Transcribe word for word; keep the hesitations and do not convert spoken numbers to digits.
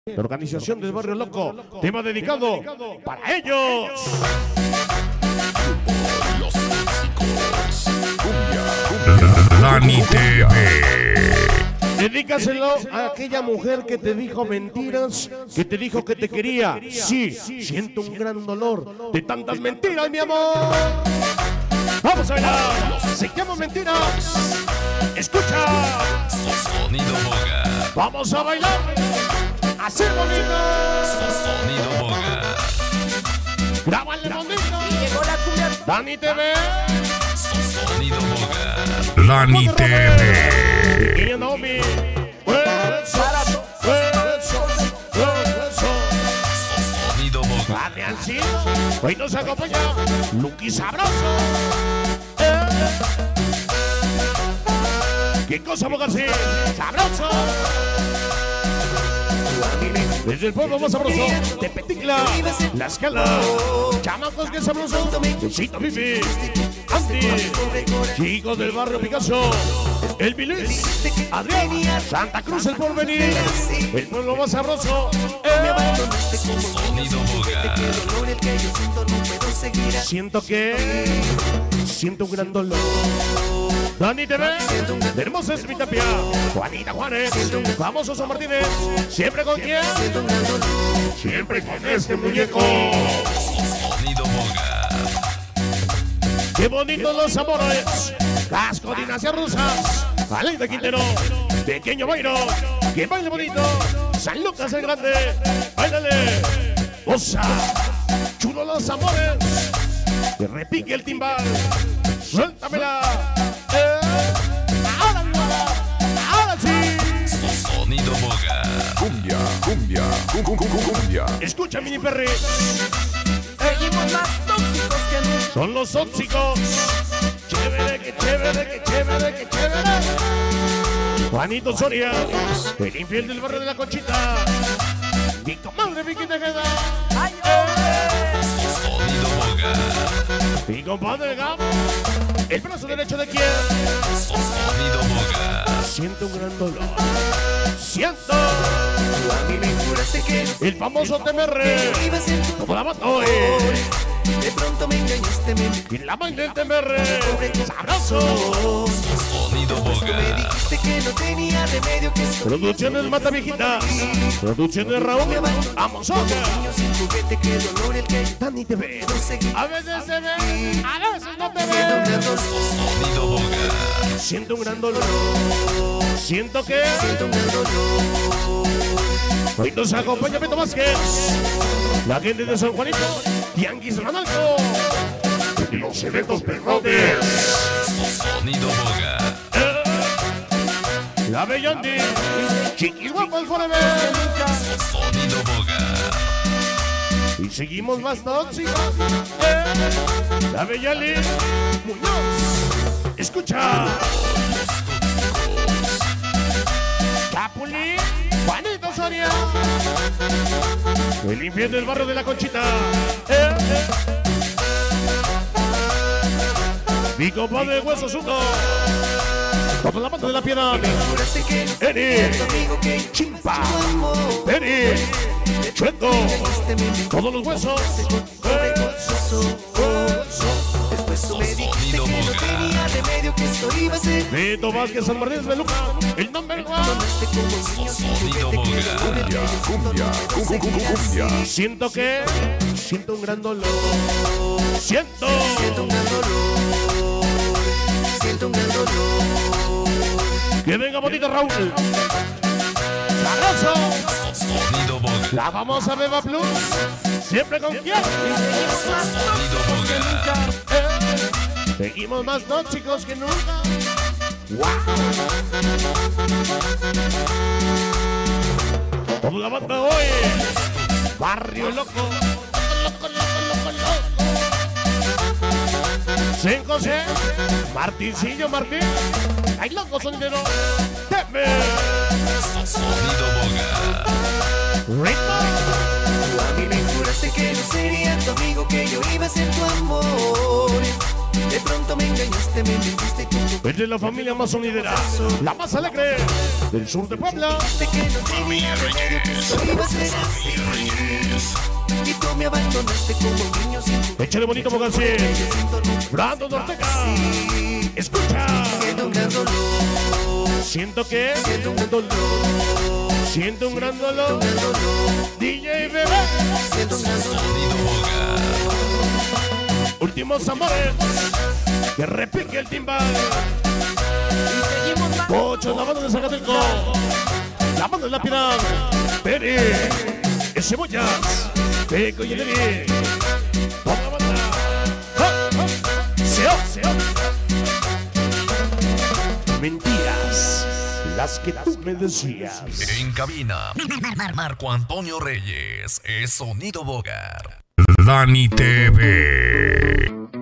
La organización del Barrio Loco, tema dedicado para ellos. Lani T V. Dedícaselo a aquella mujer que te dijo mentiras, que te dijo que te quería. Sí, siento un gran dolor de tantas mentiras, mi amor. Vamos a bailar. Se llama mentiras. Escucha. Sonido Boga. Vamos a bailar. Así bonito. Sonido Boga. Grábale bonito. Y llegó la cumbia. Lani T V. Sonido Boga. Lani T V. Pequeña Naomi. Hueso, hueso, hueso. Sonido Boga. Adriancito. Hoy nos acompaña Luqui Sabroso. Eh. ¿Qué cosa, Bogarci? Sabroso. Desde el pueblo más sabroso de Peticla, La Escala, chamacos que sabroso, Besito Fifi, Andy, chicos del barrio Picasso, El Vilis, Adrián, Santa Cruz el Porvenir, el pueblo más sabroso. Eh. Sonido Boga. Siento que siento un gran dolor. Lani T V, hermosa es mi Tapia, Juanita Juanes, famoso San Martínez, siempre con quién, siempre con este muñeco. Sonido Boga. Qué bonitos los amores, Casco Dinastia Rusas, Aleida Quintero, Pequeño Bairo, que baile bonito, San Lucas el Grande, bailale, Osa, chulo los amores, que repique el timbal, suéltamela. Ahora, ahora sí. Sonido Boga. Cumbia, cumbia, cum, cum, cum, cumbia. Escucha, Mini Perry. Seguimos más tóxicos que nunca. Son los tóxicos. Chévere, que chévere, que chévere, que chévere. Juanito Soria, el infiel del barrio de la Conchita. Mi comadre Vicky Tejeda. Ay, ay. Sonido Boga. Mi compadre Gam. El brazo derecho de quién. Sonido Boga. Siento un gran dolor. Siento el famoso T M R. Como la mató hoy. De pronto me engañaste, me Y la baila del T M R. Sabroso. Sonido me Boga. dijiste que no tenía remedio, que soy Producciones Mata Viejitas. Producciones Raúl. Vamos a niño sin juguete, que dolor el que Lani T V. no seguí. A veces se ve, a veces no te Siento un ve. gran dolor, Sonido Boga. Siento un gran dolor. Siento que siento un gran dolor. hoy nos acompaña Beto Vázquez. La gente de San Juanito. Tianguis Ranalco. Y los eventos perrones. Sonido Boga. Eh. La Bella Andy. Chiquis Guapas Forever. Sonido Boga. Y seguimos más tóxicos. Eh. La Bella Liz Muñoz. Escucha. Capuli. Juanito Soria. El infiel del barrio de la Conchita. Eh. Mi compadre Huesos Uno. Toda la banda de la piedad. Juraste que no Eri. tu amigo, que Chimpa. tu amor. Eri. Chueco. Engañaste, me mentiste, Todos los huesos. vergonzoso. Después tú me dijiste Sonido que no Boga. tenía remedio, que esto iba a ser. Beto Vázquez San Martín de Luca. El number one. Tomaste como niño sin Sonido juguete, que Boga. dolor el que yo siento, Cumbia, no puedo cum, cum, cum, seguir cumbia. así. Siento que siento un gran dolor. Siento. Siento un gran dolor, siento un gran dolor. Que venga bonito Raúl. Sabroso. Sonido Boga. La famosa Beba Plus. Siempre con quién. Seguimos más tóxicos que nunca. Eh. Seguimos más tóxicos que nunca. Wow. Toda la banda hoy. Barrio Loco. Loco, loco, loco, loco. San José. Martincillo Martín. Ay, loco sonidero. Teme. Sonido Boga. Ritmo. A mí me juraste que no sería tu amigo, que yo iba a ser tu amor. De pronto me engañaste, me mentiste con tu Es de la familia más unidera, la más alegre del sur de Puebla. de que no tenía remedio, que solo iba a ser así. Y tú me abandonaste como un niño sin tu Échale bonito, Bogancín. siento no Brandon Ortega. así. Escucha. Siento un gran dolor, Siento que. siento un gran dolor, Siento un gran dolor. un gran dolor, D J Bebé. siento un gran dolor. Sonido Boga. Últimos amores. Que repique el timbal. Y seguimos más. Pocho, la banda de Zacatelco. La banda de la Piedad. Peri. El Cebollas. Peco y el Eri. Toda la banda. ¡Ja! ¡Ja! ¡Seo! ¡Seo! Mentiras. Las que tú me decías. En cabina, Mar- Marco Antonio Reyes es Sonido Bogar. Dani T V.